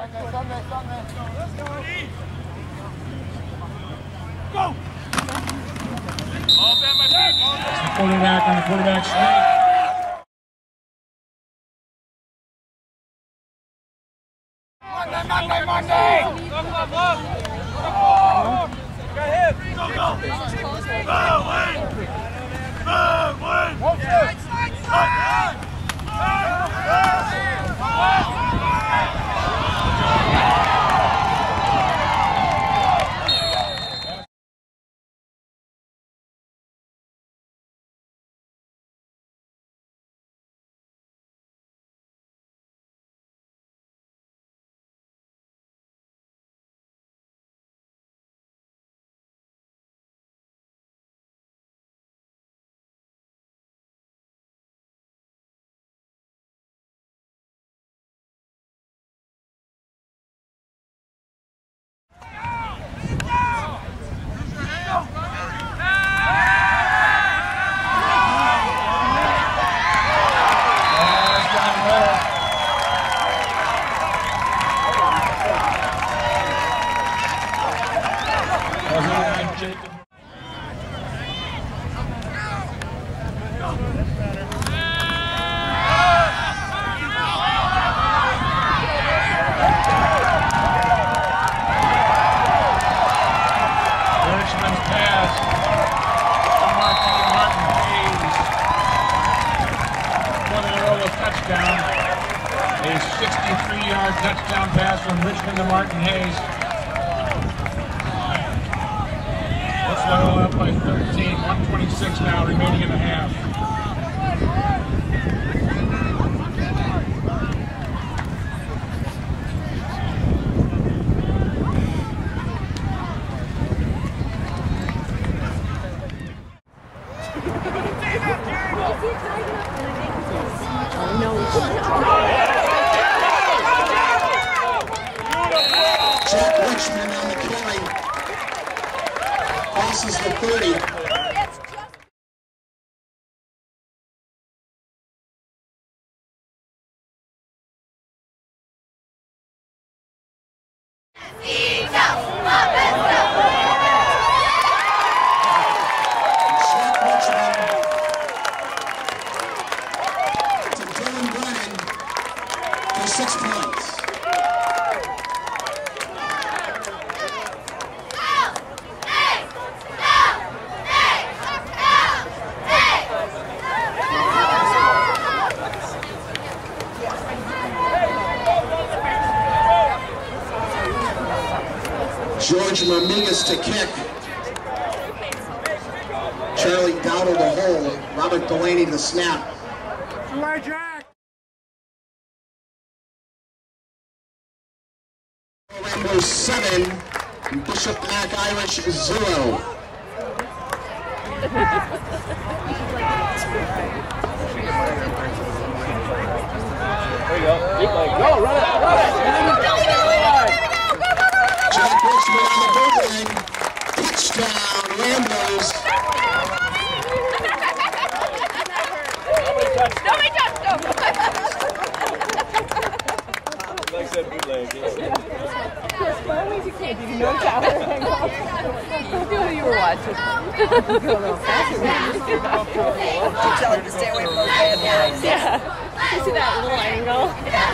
Go! Quarterback on the quarterback sneak. Monday! Got him! Go! A 63-yard touchdown pass from Richmond to Martin Hayes. Let's level up by 13. 126 now, remaining in the half. Jack Richmond on the carry. Crosses the 30. To Dylan Brennan for 6 points. George Mamigas to kick. Charlie Dowdle to hold. Robert Delaney to snap. Rainbow 7. Bishop Mac Irish 0. There you go. Keep going. Go, run it, run it. Jack Richmond on the goal line. Touchdown, Ramblers. Nobody touched. No. Like I said, bootleg. Yes, by all means you can't. You know tower. Who knew you were watching? You go a little faster. You tell him to stay away from those bad boys. Yeah. You see that little angle?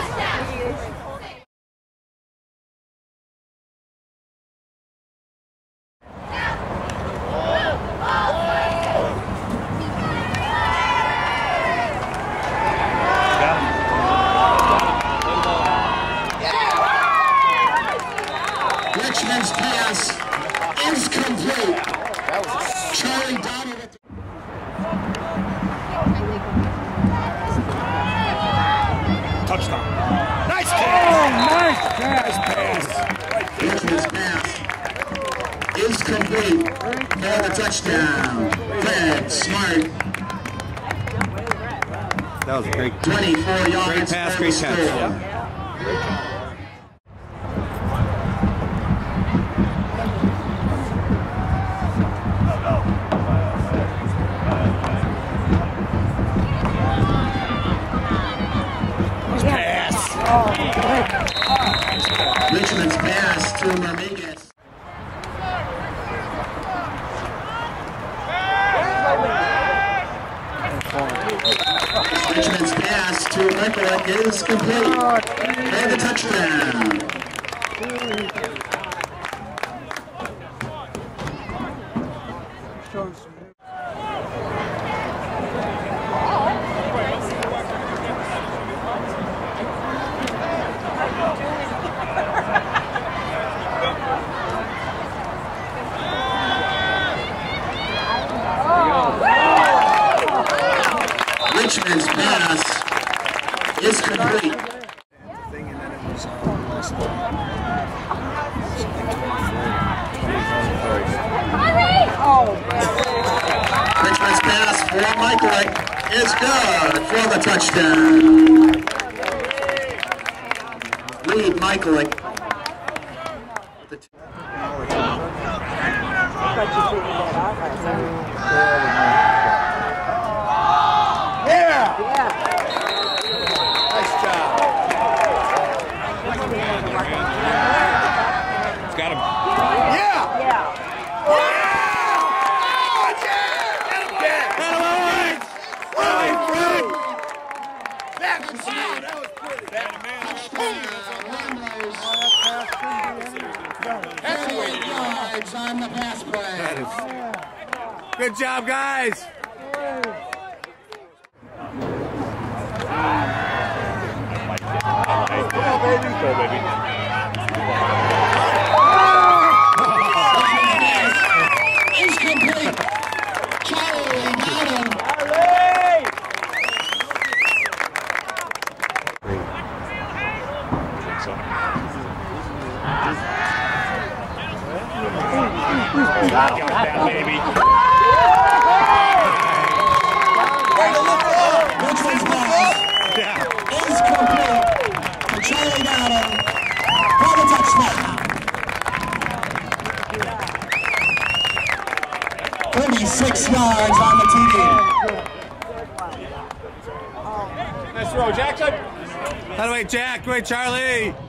Richmond's pass is complete. Charlie Donald at the Touchdown. Nice Oh, nice pass. Richmond's pass is complete for the touchdown. Fred Smart. That was a great 24 yards. Great pass, great catch. Pass. Oh, good. Richmond's pass to Marminez. Richmond's pass to Michael is complete for the touchdown. Richmond's pass is complete. Richmond's pass for Michael is good for the touchdown. Lead Michael. Got him. On the pass play. Good job, guys. Go, baby. Go, baby. Is complete. Charlie got him. Got that, baby. Richmond's pass is complete. Charlie got him for the touchdown. 36 yards on the TD. Nice throw, Jackson. By the way, Jack. Great, Charlie.